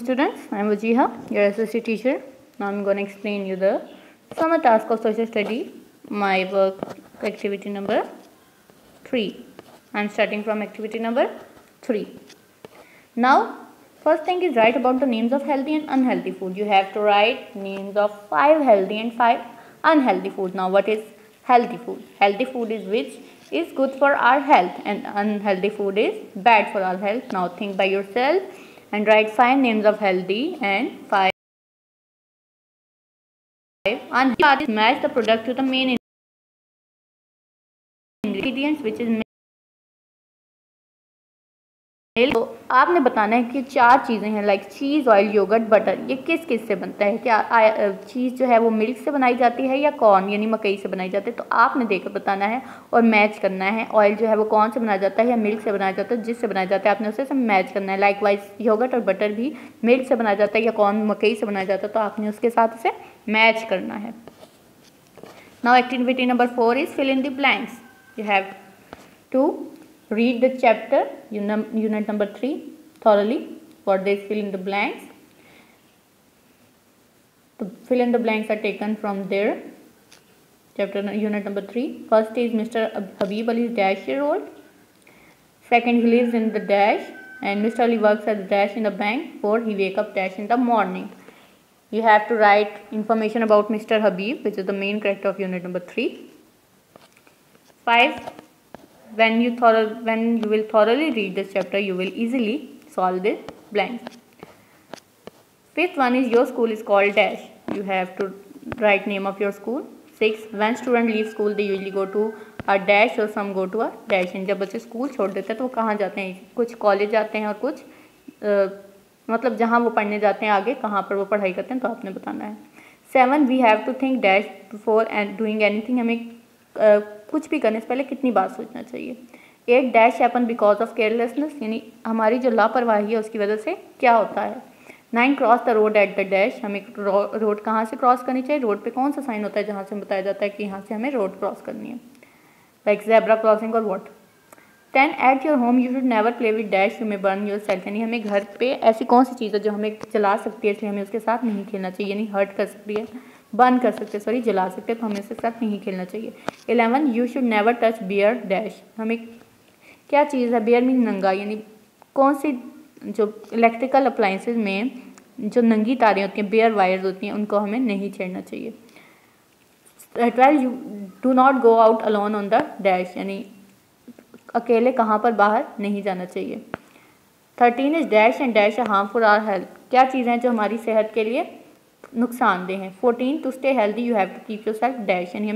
Students, I am Vajiha, your associate teacher. Now I am going to explain you the summer task of social study, my work activity number 3. I am starting from activity number 3. Now, first thing is write about the names of healthy and unhealthy food. You have to write names of 5 healthy and 5 unhealthy food. Now, what is healthy food? Healthy food is which is good for our health, and unhealthy food is bad for our health. Now, think by yourself and write 5 names of healthy and 5 unhealthy. Match the product to the main ingredients which is milk. तो आपने बताना है कि 4 चीज़ें हैं like cheese, oil, yogurt, butter, ये किस किस से बनता है। क्या चीज़ जो है वो मिल्क से बनाई जाती है या कॉर्न यानी मकई से बनाई जाती है। तो आपने देखकर बताना है और मैच करना है। ऑयल जो है वो कौन से बनाया जाता है या मिल्क से बनाया जाता है, जिससे बनाया जाता है आपने उसे सब मैच करना है। लाइकवाइज योगर्ट और बटर भी मिल्क से बनाया जाता है या कॉर्न मकई से बनाया जाता है, तो आपने उसके साथ उसे मैच करना है। Now activity number 4 is fill in the blanks. You have to read the chapter unit number 3 thoroughly. What they fill in the blanks. The fill in the blanks are taken from there. Chapter unit number 3. First is Mr. Habib Ali is dash year old. Second, he lives in the dash, and Mr. Ali works at the dash in the bank. Fourth, he wake up dash in the morning. You have to write information about Mr. Habib, which is the main character of unit number 3. 5. When you will thoroughly read this chapter, you will easily solve this blanks. 5th one is your school is called dash. You have to write name of your school. 6. When student leave school, they usually go to a dash or some go to a dash. जब बच्चे school छोड़ देते हैं तो वो कहाँ जाते हैं? कुछ कॉलेज जाते हैं और कुछ मतलब जहाँ वो पढ़ने जाते हैं आगे कहाँ पर वो पढ़ाई करते हैं, तो आपने बताना है। 7. We have to think dash before and doing anything. हमें कुछ भी करने से पहले कितनी बार सोचना चाहिए। 8. Dash happen because of carelessness, यानी हमारी जो लापरवाही है उसकी वजह से क्या होता है। 9. Cross the road at the dash, हमें रोड कहाँ से क्रॉस करनी चाहिए, रोड पे कौन सा साइन होता है जहाँ से बताया जाता है कि यहाँ से हमें रोड क्रॉस करनी है, लाइक ज़ेब्रा क्रॉसिंग और what. 10. At your home you should never play with dash, you may burn yourself, यानी हमें घर पे ऐसी कौन सी चीज़ है जो हमें जला सकती है, इसलिए हमें उसके साथ नहीं खेलना चाहिए, यानी हर्ट कर सकती है, बर्न कर सकते हैं, सॉरी जला सकते हैं, तो हमें उसके साथ नहीं खेलना चाहिए। 11. You should never touch bear dash, हमें क्या चीज़ है, बियर मीन नंगा, यानी कौन सी जो इलेक्ट्रिकल अप्लाइंसेज में जो नंगी तारें होती हैं, बियर वायर्स होती हैं, उनको हमें नहीं छेड़ना चाहिए। 12. You do not go out alone on the dash, यानी अकेले कहाँ पर बाहर नहीं जाना चाहिए। 13 is dash and dash harmful our health, क्या चीज़ें हैं जो हमारी सेहत के लिए नुकसानदेह हैं। 14. To stay healthy you have to keep yourself dash, यानी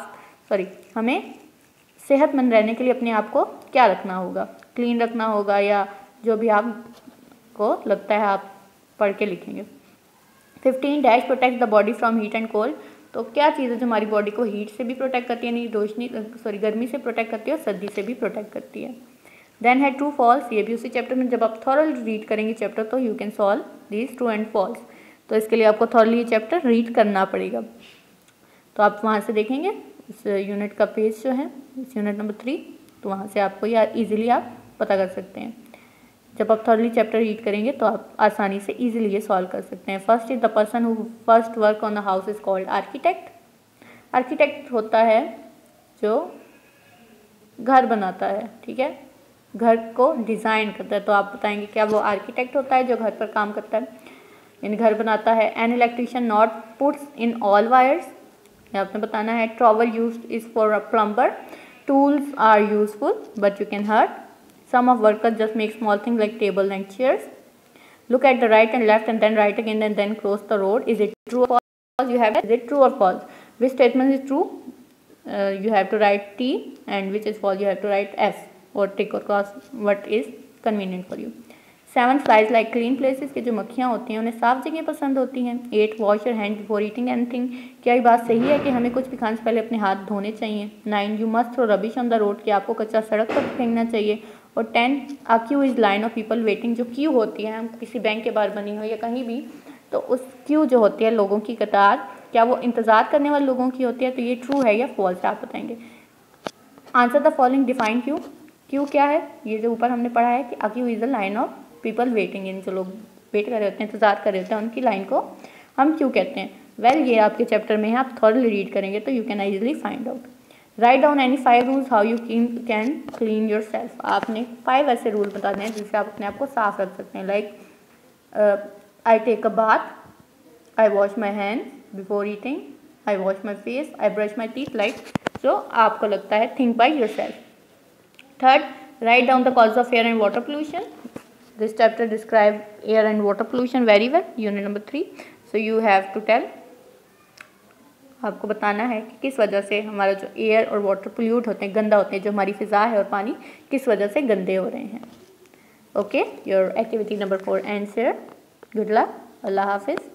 हमें सेहतमंद रहने के लिए अपने आप को क्या रखना होगा, क्लीन रखना होगा, या जो भी आपको लगता है आप पढ़ के लिखेंगे। 15. Dash protect the body from heat and cold, तो क्या चीज़ है जो हमारी बॉडी को हीट से भी प्रोटेक्ट करती है, यानी गर्मी से प्रोटेक्ट करती है और सर्दी से भी प्रोटेक्ट करती है। देन है ट्रू फॉल्स, ये भी उसी चैप्टर में जब आप थॉरली रीड करेंगे चैप्टर तो you can solve this true and false, तो इसके लिए आपको थॉरली ये चैप्टर रीड करना पड़ेगा। तो आप वहाँ से देखेंगे इस यूनिट का पेज जो है, इस यूनिट नंबर 3, तो वहाँ से आपको या ईजिली आप पता कर सकते हैं। जब आप थॉरली चैप्टर रीड करेंगे तो आप आसानी से ईजिली ये सॉल्व कर सकते हैं। First is the person who first work on the house is called architect. Architect होता है जो घर बनाता है, ठीक है, घर को डिज़ाइन करता है, तो आप बताएंगे क्या वो आर्किटेक्ट होता है जो घर पर काम करता है, यानी घर बनाता है। An electrician not puts in all wires, आपने बताना है। Trowel used is for a plumber, tools are useful but you can hurt, some of workers just make small thing like table and chairs, look at the right and left and then right again and then cross the road, is it true और false, you have is it true और false, which statement is true, you have to write T and which is false you have to write S or tick or cross what is convenient for you. 7. flies like clean places, के जो मक्खियाँ होती हैं उन्हें साफ जगह पसंद होती हैं। 8. wash your hand before eating anything, क्या ये बात सही है कि हमें कुछ भी खाने से पहले अपने हाथ धोने चाहिए। 9. you must throw rubbish on the road, कि आपको कचरा सड़क पर फेंकना चाहिए। और 10. a queue is line of people waiting, जो क्यू होती है किसी बैंक के बाहर बनी हो या कहीं भी, तो उस क्यू जो होती है लोगों की कतार, क्या वो इंतज़ार करने वाले लोगों की होती है, तो ये ट्रू है या फॉल्स है आप बताएंगे। Answer the following, define queue क्या है, ये जो ऊपर हमने पढ़ा है कि a queue is a line of people waiting, इन जो लोग वेट कर रहे होते हैं, इंतज़ार कर रहे होते हैं, उनकी लाइन को हम क्यों कहते हैं? वेल, ये आपके चैप्टर में है, आप थॉरली रीड करेंगे तो you can easily find out. Write down any 5 rules how you can clean yourself. आपने 5 ऐसे रूल बता दें जिससे आप अपने आप को साफ रख सकते हैं। Like I take a bath, I wash my hand before eating, I wash my face, I brush my teeth, like जो आपको लगता है, think by yourself. Third, write down the causes of air and water pollution. This chapter describe air and water pollution very well. Unit number 3. So you have to tell, आपको बताना है कि किस वजह से हमारा जो एयर और वाटर पोल्यूट होते हैं, गंदा होते हैं, जो हमारी फ़िज़ा है और पानी किस वजह से गंदे हो रहे हैं। Okay, your activity number 4 and here. Good luck, अल्लाह हाफिज़।